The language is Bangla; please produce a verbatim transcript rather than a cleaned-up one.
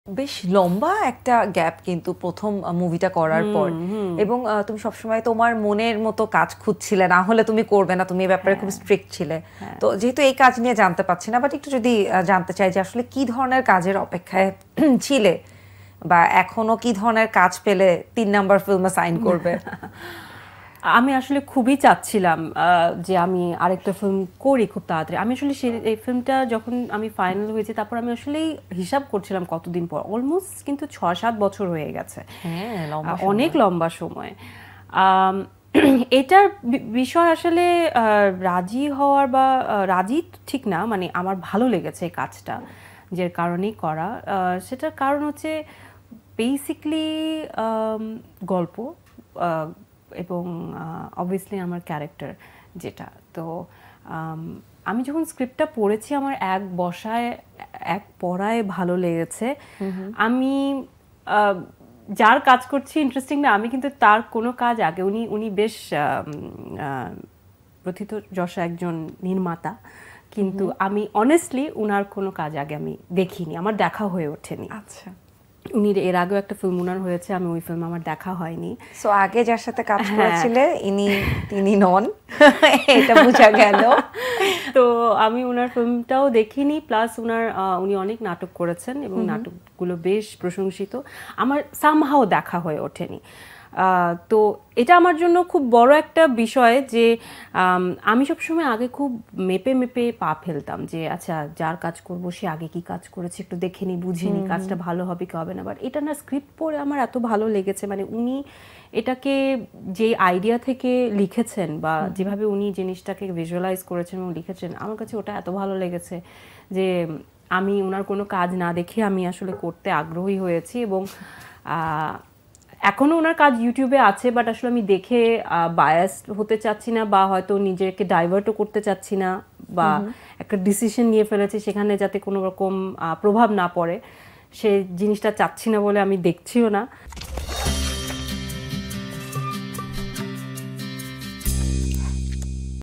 বেশ লম্বা একটা গ্যাপ কিন্তু প্রথম মুভিটা করার পর, এবং তুমি সবসময় তোমার মনের মতো কাজ খুঁজছিলে, না হলে তুমি করবে না, তুমি এই ব্যাপারে খুব স্ট্রিক্ট ছিলে। তো যেহেতু এই কাজ নিয়ে জানতে পারছি না, বাট একটু যদি জানতে চাই যে আসলে কি ধরনের কাজের অপেক্ষায় ছিলে, বা এখনো কি ধরনের কাজ পেলে তিন নাম্বার ফিল্মে সাইন করবে? আমি আসলে খুবই চাচ্ছিলাম যে আমি আরেকটা ফিল্ম করি খুব তাড়াতাড়ি। আমি আসলে এই ফিল্মটা যখন আমি ফাইনাল হয়েছে, তারপর আমি আসলেই হিসাব করছিলাম কতদিন পর, অলমোস্ট কিন্তু ছয় সাত বছর হয়ে গেছে। হ্যাঁ, অনেক লম্বা সময়। এটার বিষয় আসলে রাজি হওয়ার বা রাজি ঠিক না, মানে আমার ভালো লেগেছে এই কাজটা, যে কারণেই করা। সেটার কারণ হচ্ছে বেসিকলি গল্প এবং অবভিয়াসলি আমার ক্যারেক্টার যেটা। তো আমি যখন স্ক্রিপ্টটা পড়েছি, আমার এক বসায় এক পড়ায় ভালো লেগেছে। আমি যার কাজ করছি ইন্টারেস্টিং না, আমি কিন্তু তার কোনো কাজ আগে, উনি উনি বেশ প্রথিতযশা একজন নির্মাতা, কিন্তু আমি অনেস্টলি উনার কোনো কাজ আগে আমি দেখিনি, আমার দেখা হয়ে ওঠেনি। আচ্ছা, উনি এর আগেও একটা ফিল্ম উনার হয়েছে, আমি ওই ফিল্ম আমার দেখা হয়নি। সো আগে যার সাথে কাজ করেছিলে ইনি তিনি নন, এটা বোঝা গেল। তো আমি উনার ফিল্মটাও দেখিনি, প্লাস উনার উনি অনেক নাটক করেছেন এবং নাটকগুলো বেশ প্রশংসিত, আমার সামহাও দেখা হয়ে ওঠেনি। তো এটা আমার জন্য খুব বড় একটা বিষয় যে আমি সবসময় আগে খুব মেপে মেপে পা ফেলতাম, যে আচ্ছা যার কাজ করব সে আগে কি কাজ করেছে একটু দেখে নি, বুঝে নি, কাজটা ভালো হবে কি হবে না। বাট এটা না, স্ক্রিপ্ট পড়ে আমার এত ভালো লেগেছে, মানে উনি এটাকে যে আইডিয়া থেকে লিখেছেন বা যেভাবে উনি জিনিসটাকে ভিজুয়ালাইজ করেছেন এবং লিখেছেন, আমার কাছে ওটা এত ভালো লেগেছে যে আমি ওনার কোনো কাজ না দেখে আমি আসলে করতে আগ্রহী হয়েছি। এবং এখনও ওনার কাজ ইউটিউবে আছে, বাট আসলে আমি দেখে বায়াস হতে চাচ্ছি না, বা হয়তো নিজেকে ডাইভার্টও করতে চাচ্ছি না, বা একটা ডিসিশন নিয়ে ফেলেছি সেখানে যাতে কোনো রকম প্রভাব না পড়ে, সে জিনিসটা চাচ্ছি না বলে আমি দেখছিও না।